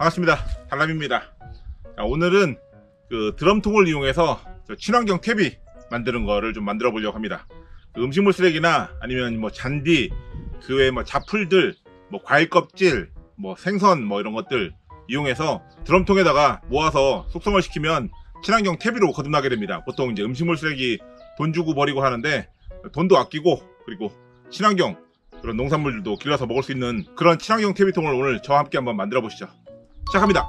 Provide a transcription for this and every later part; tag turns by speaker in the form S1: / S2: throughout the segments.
S1: 반갑습니다. 달람입니다. 자, 오늘은 그 드럼통을 이용해서 친환경 퇴비 만드는 거를 좀 만들어 보려고 합니다. 음식물 쓰레기나 아니면 뭐 잔디, 그 외에 뭐 자풀들, 뭐 과일 껍질, 뭐 생선 뭐 이런 것들 이용해서 드럼통에다가 모아서 숙성을 시키면 친환경 퇴비로 거듭나게 됩니다. 보통 이제 음식물 쓰레기 돈 주고 버리고 하는데 돈도 아끼고 그리고 친환경 그런 농산물들도 길러서 먹을 수 있는 그런 친환경 퇴비통을 오늘 저와 함께 한번 만들어 보시죠. 시작합니다.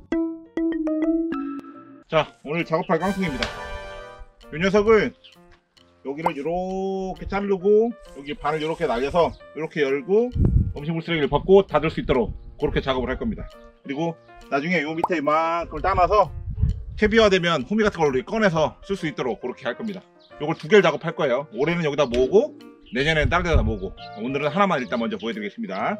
S1: 자, 오늘 작업할 깡통입니다. 이 녀석을 여기를 이렇게 자르고 여기 반을 이렇게 날려서 이렇게 열고 음식물 쓰레기를 벗고 닫을 수 있도록 그렇게 작업을 할 겁니다. 그리고 나중에 요 밑에 이만큼을 따놔서 퇴비화되면 호미 같은 걸 꺼내서 쓸 수 있도록 그렇게 할 겁니다. 요걸 두 개를 작업할 거예요. 올해는 여기다 모으고 내년에는 다른 데다 모으고, 오늘은 하나만 일단 먼저 보여드리겠습니다.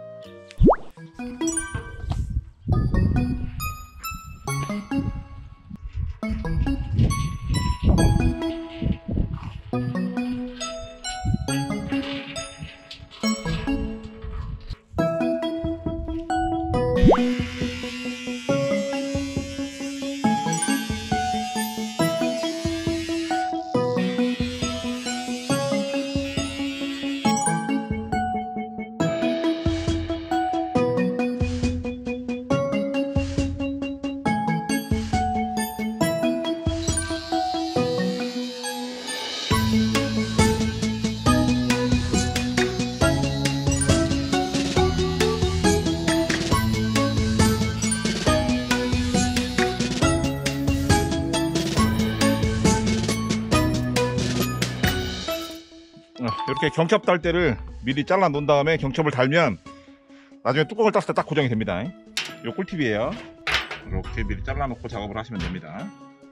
S1: 이렇게 경첩 달 때를 미리 잘라 놓은 다음에 경첩을 달면 나중에 뚜껑을 땄을 때 딱 고정이 됩니다. 요 꿀팁이에요. 이렇게 미리 잘라 놓고 작업을 하시면 됩니다.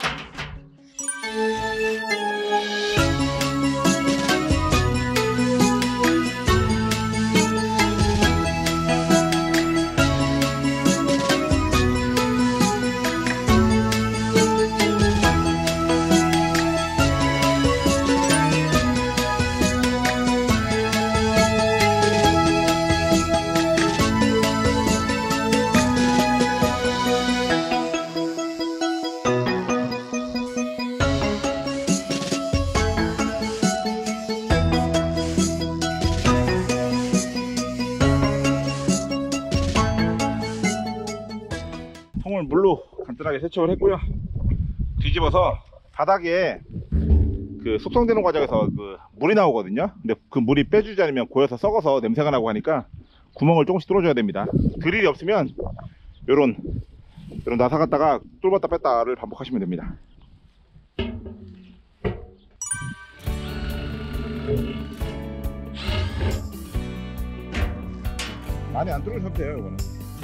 S1: 통을 물로 간단하게 세척을 했고요. 뒤집어서 바닥에 그 숙성되는 과정에서 그 물이 나오거든요. 근데 그 물이 빼주지 않으면 고여서 썩어서 냄새가 나고 하니까 구멍을 조금씩 뚫어줘야 됩니다. 드릴이 없으면 요런 나사 갖다가 뚫었다 뺐다를 반복하시면 됩니다. 많이 안 뚫으셔도 돼요, 이거는.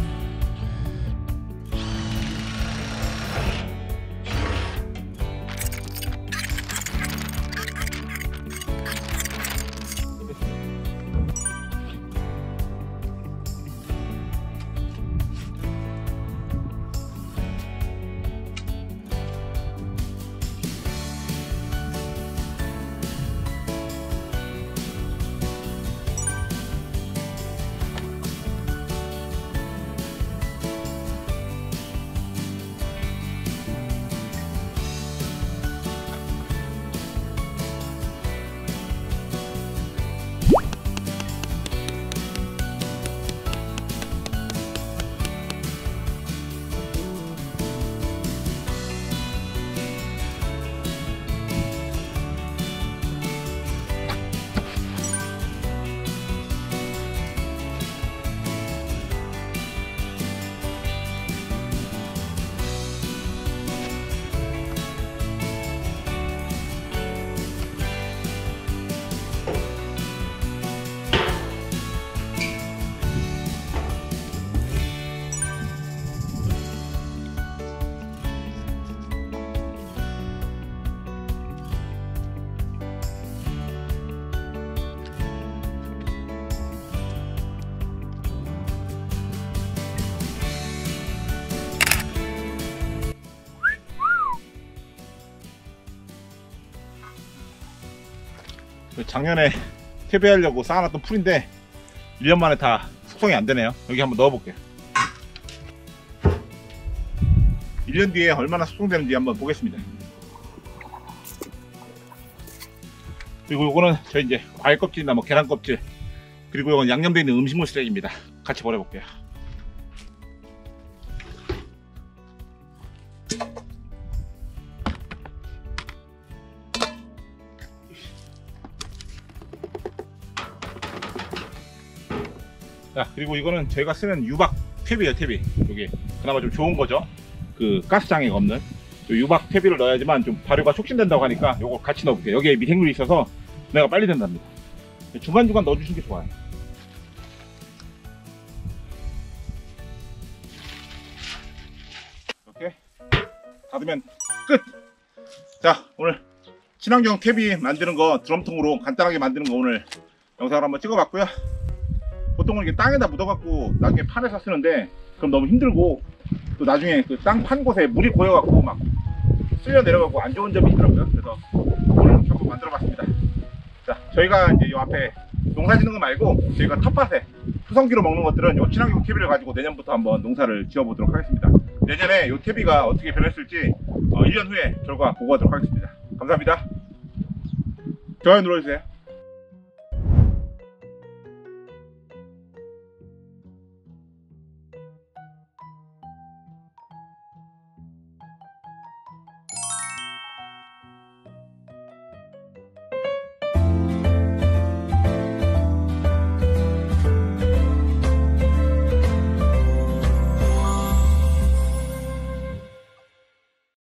S1: 작년에 퇴비하려고 쌓아놨던 풀인데 1년 만에 다 숙성이 안 되네요. 여기 한번 넣어볼게요. 1년 뒤에 얼마나 숙성되는지 한번 보겠습니다. 그리고 요거는 저희 이제 과일 껍질이나 뭐 계란 껍질, 그리고 이건 양념되어 있는 음식물 쓰레기입니다. 같이 버려볼게요. 자, 그리고 이거는 저희가 쓰는 유박 퇴비예요. 퇴비. 여기 그나마 좀 좋은 거죠. 그 가스 장애가 없는 유박 퇴비를 넣어야지만 좀 발효가 촉진된다고 하니까 요거 같이 넣어볼게요. 여기에 미생물이 있어서 분해가 빨리 된답니다. 중간중간 넣어주시는 게 좋아요. 이렇게 닫으면 끝! 자, 오늘 친환경 퇴비 만드는 거 드럼통으로 간단하게 만드는 거 오늘 영상을 한번 찍어봤고요. 보통은 이게 땅에다 묻어갖고 나중에 판에서 쓰는데 그럼 너무 힘들고 또 나중에 그 땅 판 곳에 물이 고여갖고 막 쓸려 내려가고 안 좋은 점이 있더라고요. 그래서 오늘 이렇게 한번 만들어봤습니다. 자, 저희가 이제 이 앞에 농사 짓는 거 말고 저희가 텃밭에 수성기로 먹는 것들은 이 친환경 퇴비를 가지고 내년부터 한번 농사를 지어보도록 하겠습니다. 내년에 이 퇴비가 어떻게 변했을지 1년 후에 결과 보고하도록 하겠습니다. 감사합니다. 좋아요 눌러주세요.